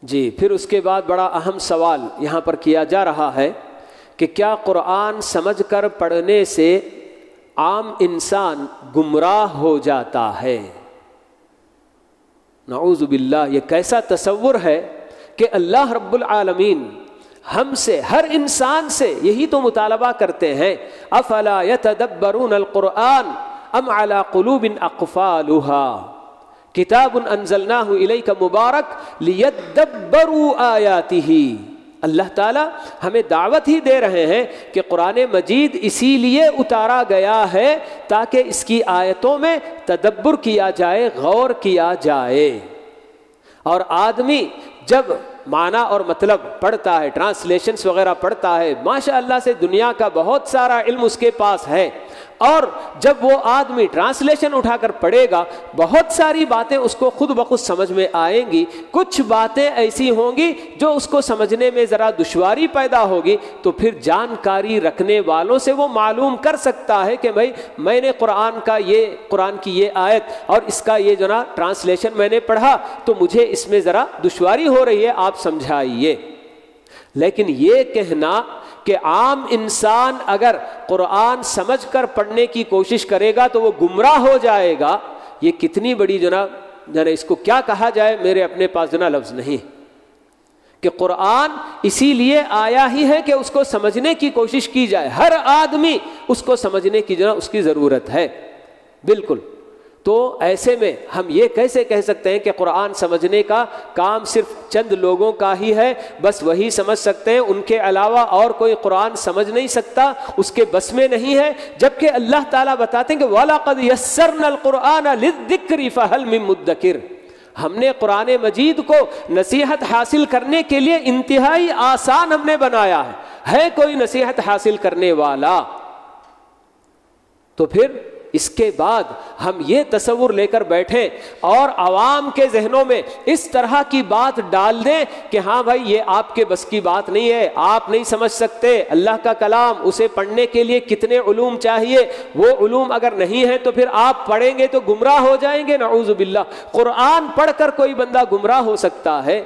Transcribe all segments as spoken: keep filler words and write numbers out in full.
جی پھر اس کے بعد بڑا اہم سوال یہاں پر کیا جا رہا ہے کہ کیا قرآن سمجھ کر پڑھنے سے عام انسان گمراہ ہو جاتا ہے؟ نعوذ باللہ، یہ کیسا تصور ہے کہ اللہ رب العالمین ہم سے، ہر انسان سے یہی تو مطالبہ کرتے ہیں، افلا یتدبرون القرآن ام علی قلوب اقفالها کتاب انزلناہ الیک مبارک لیدبروا آیاتہ۔ اللہ تعالیٰ ہمیں دعوت ہی دے رہے ہیں کہ قرآن مجید اسی لیے اتارا گیا ہے تاکہ اس کی آیتوں میں تدبر کیا جائے، غور کیا جائے۔ اور آدمی جب معنی اور مطلب پڑھتا ہے، ٹرانسلیشنز وغیرہ پڑھتا ہے، ماشاء اللہ سے دنیا کا بہت سارا علم اس کے پاس ہے، اور جب وہ آدمی ٹرانسلیشن اٹھا کر پڑھے گا بہت ساری باتیں اس کو خود بخود سمجھ میں آئیں گی، کچھ باتیں ایسی ہوں گی جو اس کو سمجھنے میں ذرا دشواری پیدا ہوگی، تو پھر جانکاری رکھنے والوں سے وہ معلوم کر سکتا ہے کہ بھائی میں نے قرآن کا یہ قرآن کی یہ آیت اور اس کا یہ جو نا ٹرانسلیشن میں نے پڑھا تو مجھے اس میں ذرا دشواری ہو رہی ہے، آپ سمجھائیے۔ لیکن یہ کہنا کہ عام انسان اگر قرآن سمجھ کر پڑھنے کی کوشش کرے گا تو وہ گمراہ ہو جائے گا، یہ کتنی بڑی جناب جناب اس کو کیا کہا جائے، میرے اپنے پاس جناب لفظ نہیں کہ قرآن اسی لیے آیا ہی ہے کہ اس کو سمجھنے کی کوشش کی جائے، ہر آدمی اس کو سمجھنے کی جناب اس کی ضرورت ہے۔ بالکل، تو ایسے میں ہم یہ کیسے کہہ سکتے ہیں کہ قرآن سمجھنے کا کام صرف چند لوگوں کا ہی ہے، بس وہی سمجھ سکتے ہیں، ان کے علاوہ اور کوئی قرآن سمجھ نہیں سکتا، اس کے بس میں نہیں ہے؟ جبکہ اللہ تعالیٰ بتاتے ہیں کہ وَلَقَدْ يَسَّرْنَا الْقُرْآنَ لِلذِّكْرِ فَهَلْ مِن مُدَّكِرٍ، ہم نے قرآن مجید کو نصیحت حاصل کرنے کے لیے انتہائی آسان ہم نے بنایا ہے، ہے کوئی نصیحت حاصل کرنے والا؟ تو پھر اس کے بعد ہم یہ تصور لے کر بیٹھیں اور عوام کے ذہنوں میں اس طرح کی بات ڈال دیں کہ ہاں بھائی یہ آپ کے بس کی بات نہیں ہے، آپ نہیں سمجھ سکتے، اللہ کا کلام اسے پڑھنے کے لیے کتنے علوم چاہیے، وہ علوم اگر نہیں ہے تو پھر آپ پڑھیں گے تو گمراہ ہو جائیں گے۔ نعوذ باللہ، قرآن پڑھ کر کوئی بندہ گمراہ ہو سکتا ہے؟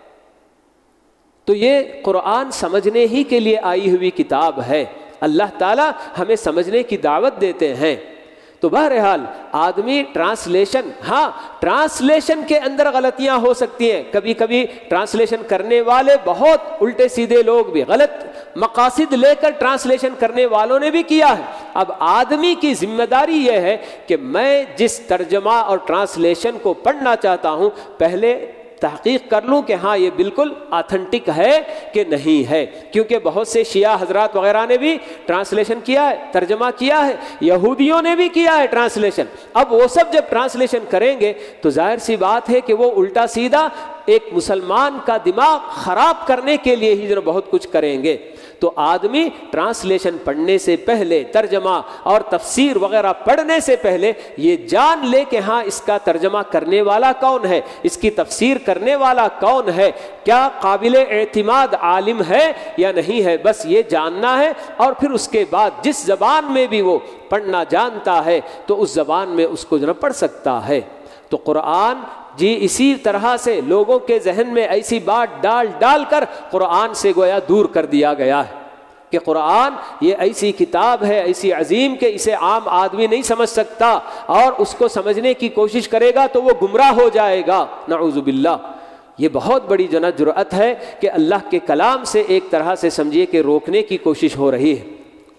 تو یہ قرآن سمجھنے ہی کے لیے آئی ہوئی کتاب ہے، اللہ تعالیٰ ہمیں سمجھنے کی دعوت دیتے ہیں۔ تو بہرحال آدمی ٹرانسلیشن، ہاں ٹرانسلیشن کے اندر غلطیاں ہو سکتی ہیں، کبھی کبھی ٹرانسلیشن کرنے والے بہت الٹے سیدھے لوگ بھی غلط مقاصد لے کر ٹرانسلیشن کرنے والوں نے بھی کیا ہے۔ اب آدمی کی ذمہ داری یہ ہے کہ میں جس ترجمہ اور ٹرانسلیشن کو پڑھنا چاہتا ہوں پہلے تحقیق کر لوں کہ ہاں یہ بالکل آتھنٹک ہے کہ نہیں ہے، کیونکہ بہت سے شیعہ حضرات وغیرہ نے بھی ٹرانسلیشن کیا ہے، ترجمہ کیا ہے، یہودیوں نے بھی کیا ہے ٹرانسلیشن۔ اب وہ سب جب ٹرانسلیشن کریں گے تو ظاہر سی بات ہے کہ وہ الٹا سیدھا ایک مسلمان کا دماغ خراب کرنے کے لیے ہی جو بہت کچھ کریں گے۔ تو آدمی ٹرانسلیشن پڑھنے سے پہلے، ترجمہ اور تفسیر وغیرہ پڑھنے سے پہلے یہ جان لے کہ ہاں اس کا ترجمہ کرنے والا کون ہے، اس کی تفسیر کرنے والا کون ہے، کیا قابل اعتماد عالم ہے یا نہیں ہے، بس یہ جاننا ہے۔ اور پھر اس کے بعد جس زبان میں بھی وہ پڑھنا جانتا ہے تو اس زبان میں اس کو جو ہے پڑھ سکتا ہے۔ تو قرآن جی اسی طرح سے لوگوں کے ذہن میں ایسی بات ڈال ڈال کر قرآن سے گویا دور کر دیا گیا ہے کہ قرآن یہ ایسی کتاب ہے، ایسی عظیم کہ اسے عام آدمی نہیں سمجھ سکتا، اور اس کو سمجھنے کی کوشش کرے گا تو وہ گمراہ ہو جائے گا۔ نعوذ باللہ، یہ بہت بڑی جو نا جرأت ہے کہ اللہ کے کلام سے ایک طرح سے سمجھیے کہ روکنے کی کوشش ہو رہی ہے۔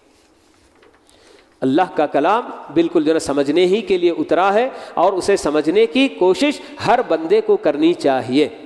اللہ کا کلام بالکل جو ہے سمجھنے ہی کے لیے اترا ہے، اور اسے سمجھنے کی کوشش ہر بندے کو کرنی چاہیے۔